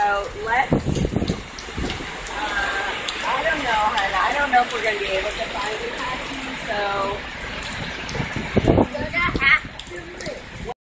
So let's, I don't know, hon. I don't know if we're going to be able to find the taxi, so